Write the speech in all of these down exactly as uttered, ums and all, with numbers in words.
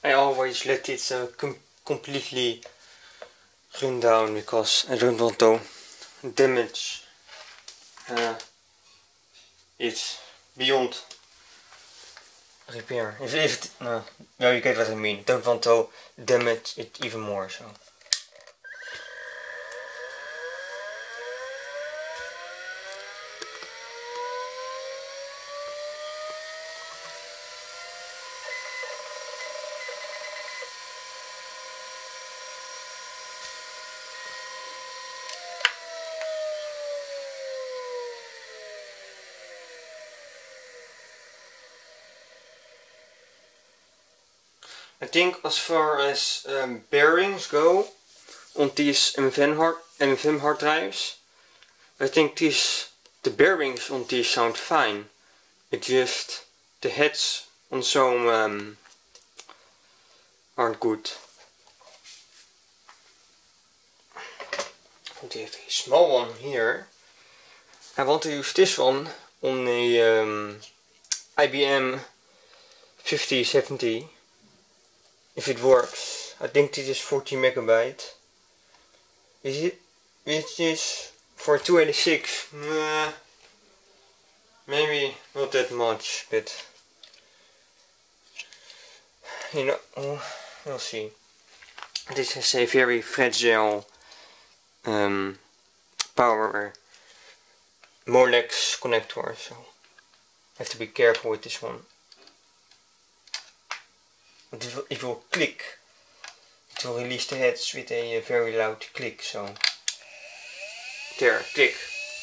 I always let it uh, com completely run down because I don't want to damage uh, it beyond repair. If, if it, no, no, you get what I mean. Don't want to damage it even more. So. I think as far as um, bearings go on these M F M hard, M F M hard drives, I think these the bearings on these sound fine. It's just the heads on some um, aren't good. We have a small one here. I want to use this one on a um, I B M fifty seventy. If it works. I think this is forty megabyte. Is it? Which is for two eighty-six? Nah, maybe not that much, but you know, oh, we'll see. This has a very fragile um, power Molex connector, so I have to be careful with this one. It will, it will click. It will release the heads with a, a very loud click. So there, click.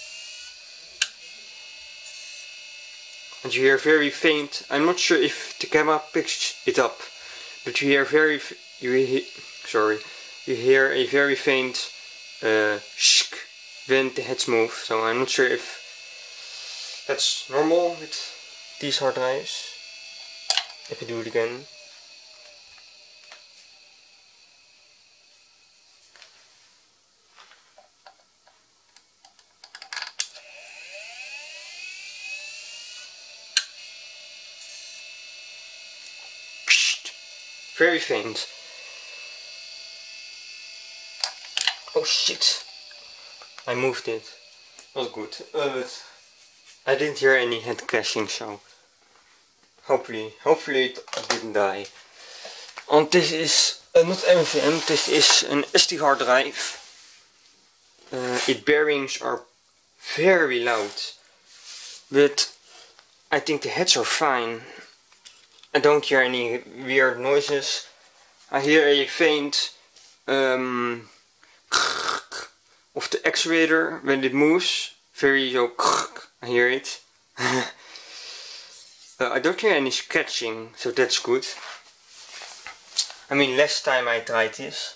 And you hear very faint. I'm not sure if the camera picks it up, but you hear very. You hear, sorry, you hear a very faint uh, shk when the heads move. So I'm not sure if that's normal with these hard drives. If I do it again. Very faint. Oh shit! I moved it. Not good. Uh, but I didn't hear any head crashing, so hopefully, hopefully it didn't die. And this is uh, not M F M. This is an S D hard drive. Uh, its bearings are very loud, but I think the heads are fine. I don't hear any weird noises. I hear a faint um, of the actuator when it moves. Very so, I hear it. uh, I don't hear any scratching, so that's good. I mean, last time I tried this.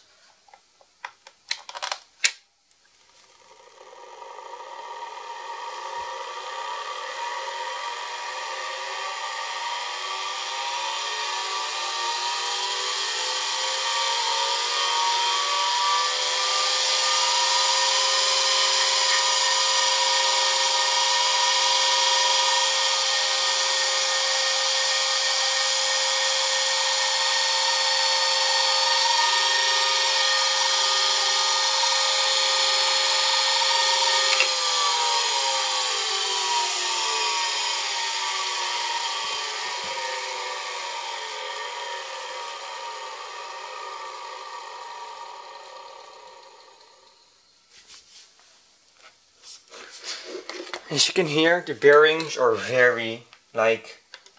As you can hear, the bearings are very like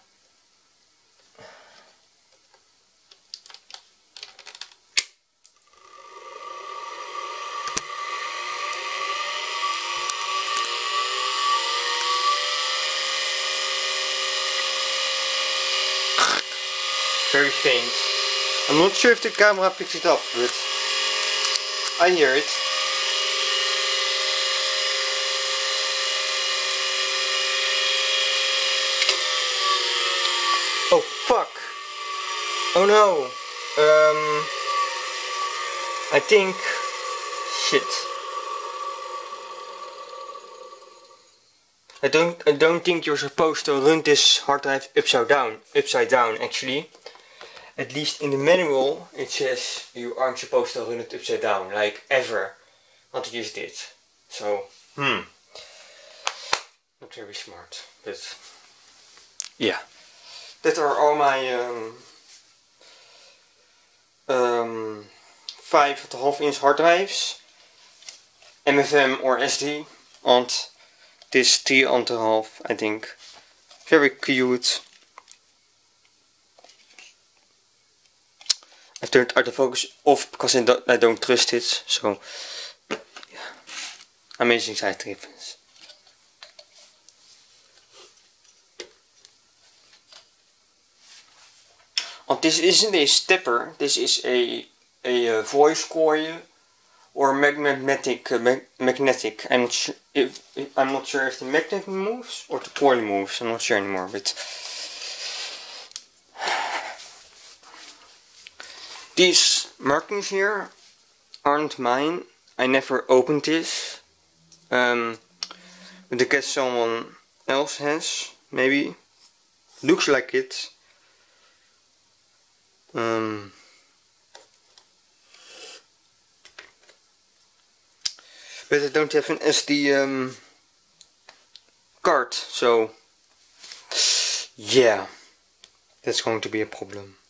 very faint. I'm not sure if the camera picks it up, but I hear it. Oh fuck! Oh no! Um, I think shit. I don't. I don't think you're supposed to run this hard drive upside down. Upside down, actually. at least in the manual it says you aren't supposed to run it upside down, like ever. What I just did. So, hmm. Not very smart, but yeah. That are all my um, um, five and a half inch hard drives. M F M or S D. And this three and a half, I think. Very cute. I turned autofocus off because I don't, I don't trust it. So, yeah. Amazing side difference. And this isn't a stepper. This is a a uh, voice coil or magnetic. Uh, mag magnetic. I'm not sure if, if I'm not sure if the magnet moves or the coil moves. I'm not sure anymore. But these markings here aren't mine. I never opened this. Um, but I guess someone else has. Maybe. Looks like it. Um, but I don't have an S D um, card, so yeah, that's going to be a problem.